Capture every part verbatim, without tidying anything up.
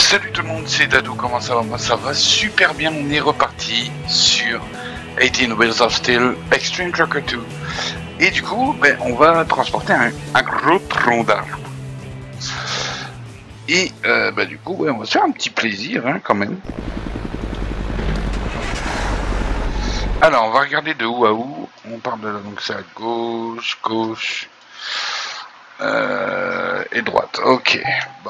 Salut tout le monde, c'est Dadou, comment ça va? Moi ça va super bien, on est reparti sur eighteen Wheels of Steel Extreme Trucker deux. Et du coup, ben, on va transporter un, un gros tronc d'arbre. Et euh, ben, du coup, ouais, on va se faire un petit plaisir hein, quand même. Alors, on va regarder de où à où. On part de là, donc c'est à gauche, gauche euh, et droite. Ok, bon.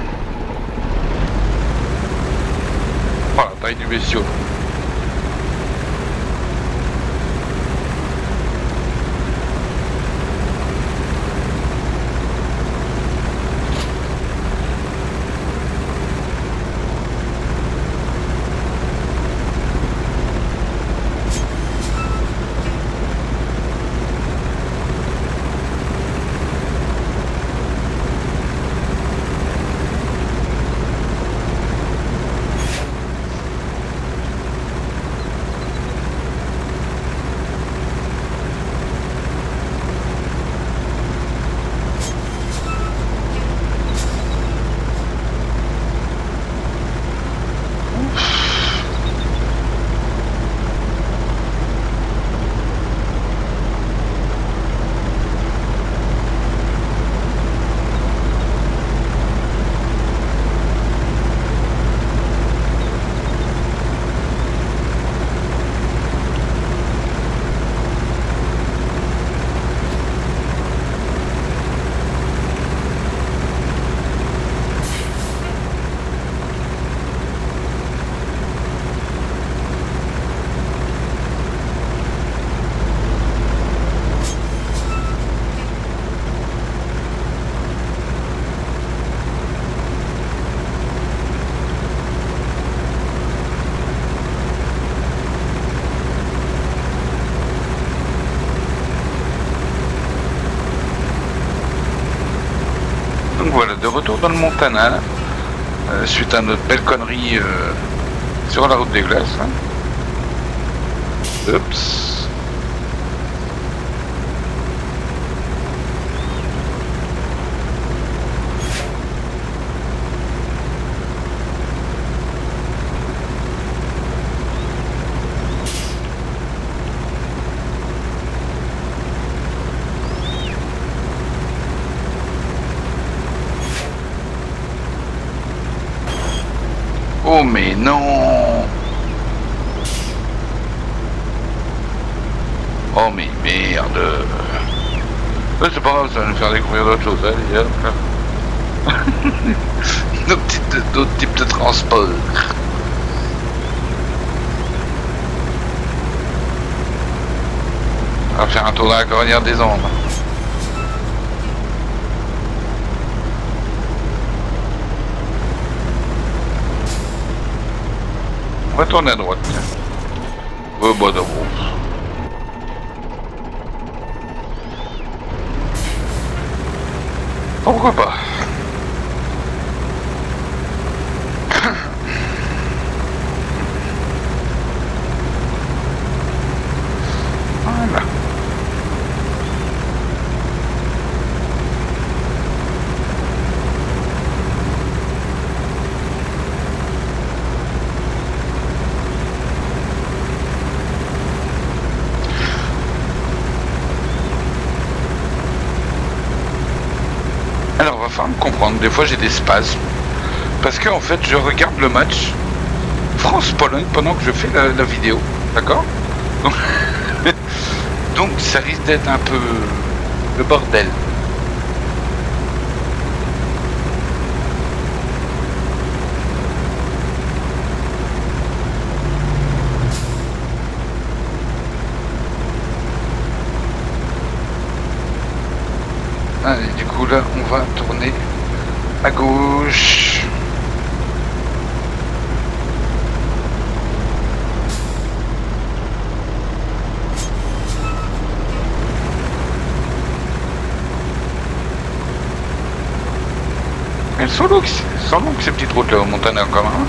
Voilà, taille du bestiau. Voilà, de retour dans le Montana, euh, suite à notre belle connerie euh, sur la route des glaces. Hein. Oups. Oh mais non! Oh mais merde! Ouais, c'est pas grave, ça va nous faire découvrir d'autres choses, hein, les gars. D'autres types de, d'autres types de transport. On va faire un tour dans la cornière des ondes. On va tourner à droite. Oh, bah d'abord. Pourquoi pas? Voilà. Alors, va falloir me comprendre, des fois j'ai des spasmes. Parce que en fait, je regarde le match France-Pologne pendant que je fais la, la vidéo. D'accord? Donc, donc, ça risque d'être un peu le bordel. Allez, du coup là, on va tourner à gauche. Elles sont longues, sont longues ces petites routes là au Montana encore. Hein.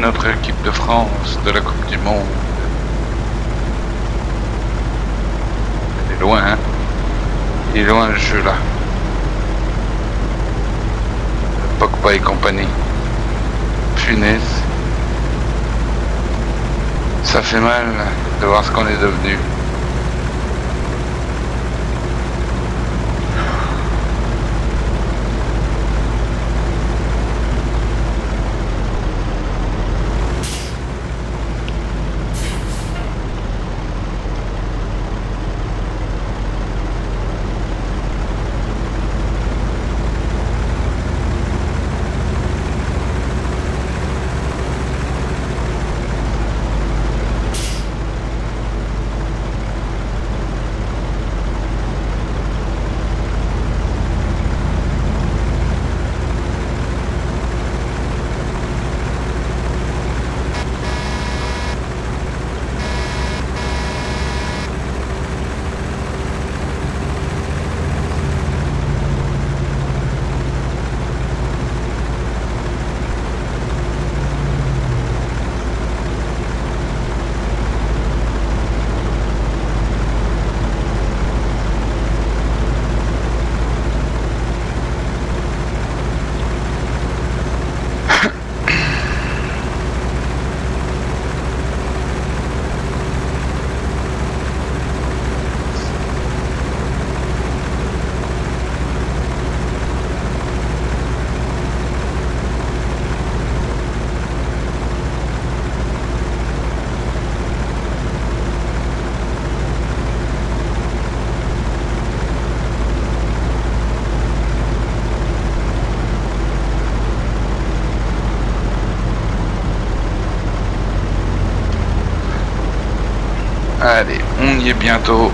notre équipe de France de la Coupe du Monde. Elle est loin, hein. Il est loin le jeu là. Pogba et compagnie. Punaise. Ça fait mal de voir ce qu'on est devenu. Allez, on y est bientôt.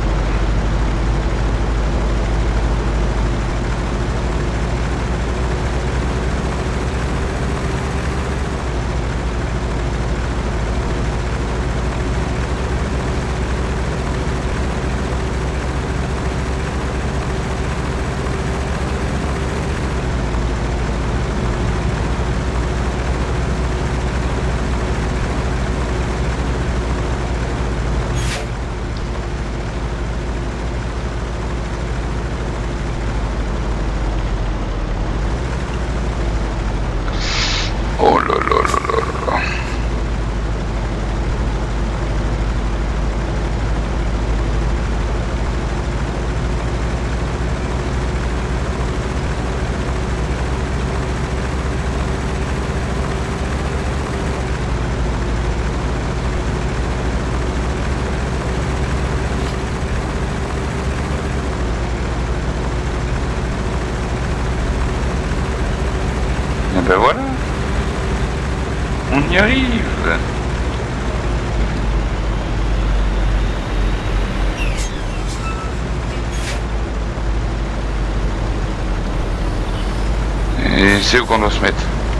Oh là là là là là. Et ben voilà. On y arrive. Et c'est où qu'on doit se mettre?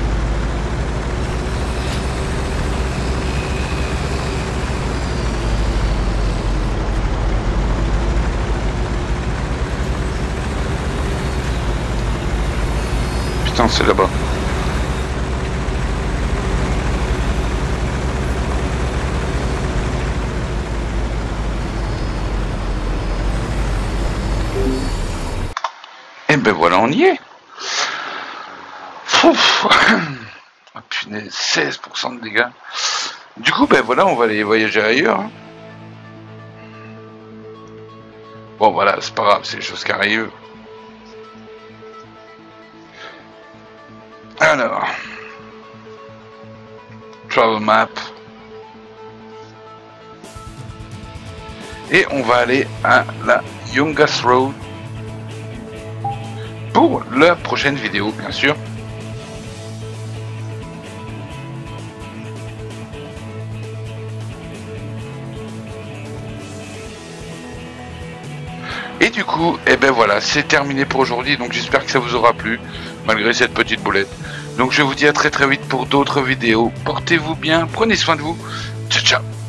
Putain, c'est là-bas. Et ben voilà, on y est. Ouf. Oh, punaise, seize pour cent de dégâts. Du coup, ben voilà, on va aller voyager ailleurs. Hein. Bon, voilà, c'est pas grave, c'est les choses qui arrivent. Alors, travel map. Et on va aller à la Youngas Road pour la prochaine vidéo, bien sûr. Et du coup, et eh ben voilà, c'est terminé pour aujourd'hui. Donc j'espère que ça vous aura plu, malgré cette petite boulette. Donc je vous dis à très très vite pour d'autres vidéos. Portez-vous bien, prenez soin de vous. Ciao ciao.